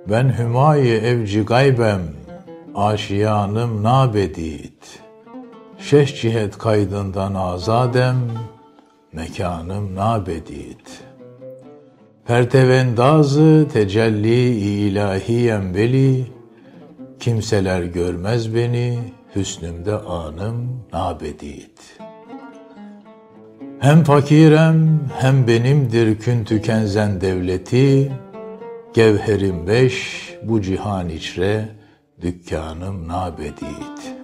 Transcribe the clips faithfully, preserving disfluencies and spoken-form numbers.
Ben hümayi evci gaybem, aşiyanım nabedit. Şeş cihet kaydından azadem, mekanım nabedit. Pertevendazı tecelli ilahiyem veli, kimseler görmez beni, hüsnümde anım nabedit. Hem fakirem hem benimdir küntü kenzen devleti, gevherim beş bu cihan içre, dükkanım nabedit.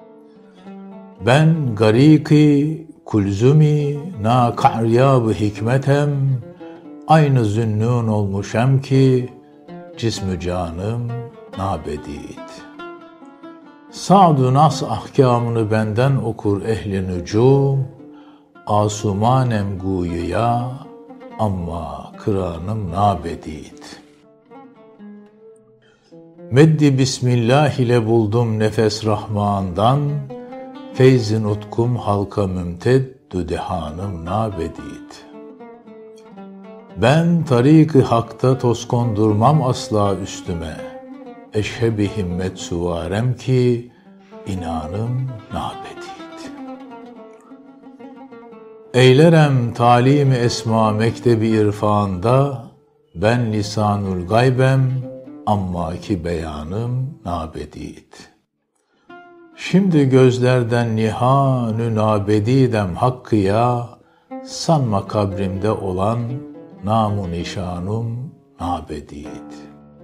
Ben gariki kulzumi na ka'ryab hikmetem, aynı zünnun olmuşam ki cismü canım nabedit. Sa'd-ı nas ahkamını benden okur ehli nücum, asumanem guyuya amma kıranım nabedit. Meddi bismillah ile buldum nefes Rahman'dan, feyz-i nutkum halka mümteddü dehanım nabedit. Ben tarik-i hakta toz kondurmam asla üstüme, eşheb-i himmet suvarem ki inanım nabedit. Eylerem talim-i esma mektebi irfanda, ben lisanul gaybem amma ki beyanım nabedit. Şimdi gözlerden nihanü nabedidem hakkıya, sanma kabrimde olan namu nişanım nabedit.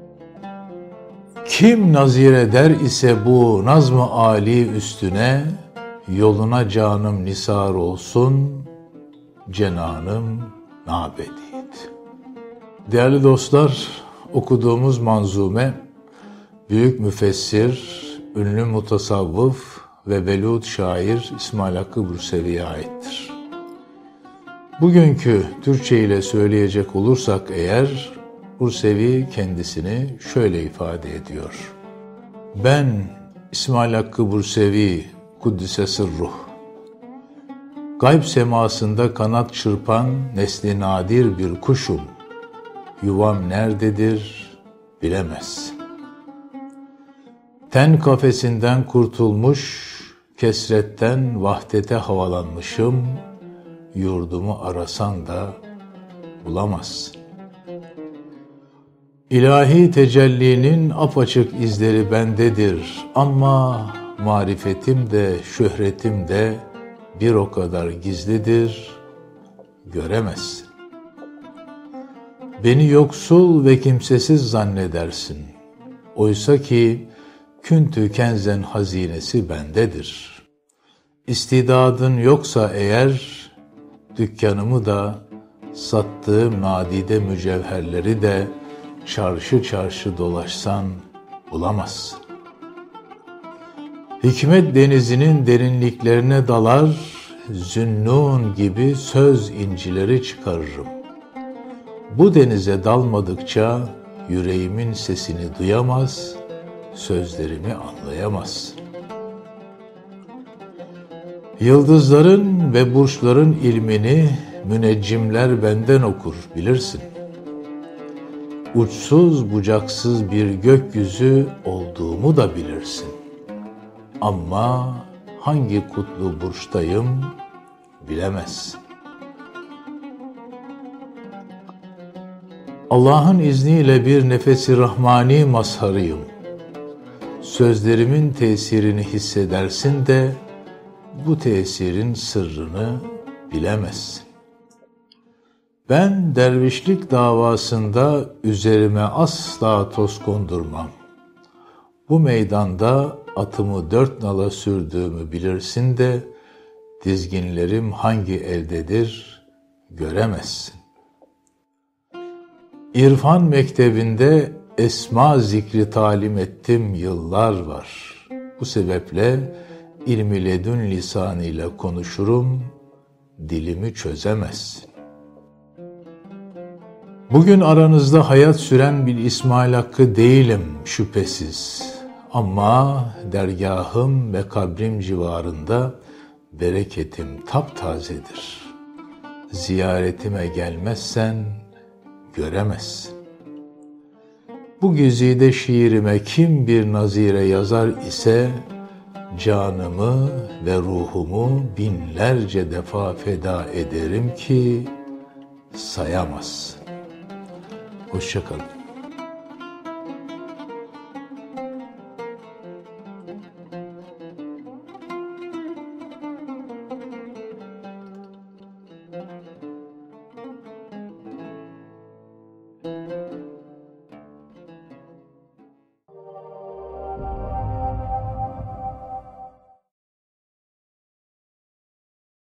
Kim nazir eder ise bu nazm-ı âli üstüne, yoluna canım nisar olsun, cenanım nabedit. Değerli dostlar, okuduğumuz manzume, büyük müfessir, ünlü mutasavvıf ve velud şair İsmail Hakkı Bursevi'ye aittir. Bugünkü Türkçe ile söyleyecek olursak eğer, Bursevi kendisini şöyle ifade ediyor. Ben İsmail Hakkı Bursevi, Kuddise Sırruh, gayb semasında kanat çırpan nesli nadir bir kuşum, yuvam nerededir bilemezsin. Ten kafesinden kurtulmuş, kesretten vahdete havalanmışım, yurdumu arasan da bulamazsın. İlahi tecellinin apaçık izleri bendedir ama marifetim de şöhretim de bir o kadar gizlidir, göremezsin. Beni yoksul ve kimsesiz zannedersin. Oysa ki küntü kenzen hazinesi bendedir. İstidadın yoksa eğer, dükkanımı da, sattığım nadide mücevherleri de çarşı çarşı dolaşsan bulamazsın. Hikmet denizinin derinliklerine dalar, zünnun gibi söz incileri çıkarırım. Bu denize dalmadıkça yüreğimin sesini duyamaz, sözlerimi anlayamaz. Yıldızların ve burçların ilmini müneccimler benden okur, bilirsin. Uçsuz bucaksız bir gökyüzü olduğumu da bilirsin. Ama hangi kutlu burçtayım bilemezsin. Allah'ın izniyle bir nefesi rahmani mazharıyım. Sözlerimin tesirini hissedersin de bu tesirin sırrını bilemezsin. Ben dervişlik davasında üzerime asla toz kondurmam. Bu meydanda atımı dört nala sürdüğümü bilirsin de dizginlerim hangi eldedir göremezsin. İrfan mektebinde esma zikri talim ettim yıllar var. Bu sebeple ilmi ledün lisanıyla konuşurum, dilimi çözemezsin. Bugün aranızda hayat süren bir İsmail Hakkı değilim şüphesiz. Ama dergahım ve kabrim civarında bereketim taptazedir. Ziyaretime gelmezsen göremezsin. Bu güzide şiirime kim bir nazire yazar ise, canımı ve ruhumu binlerce defa feda ederim ki sayamazsın. Hoşça kalın.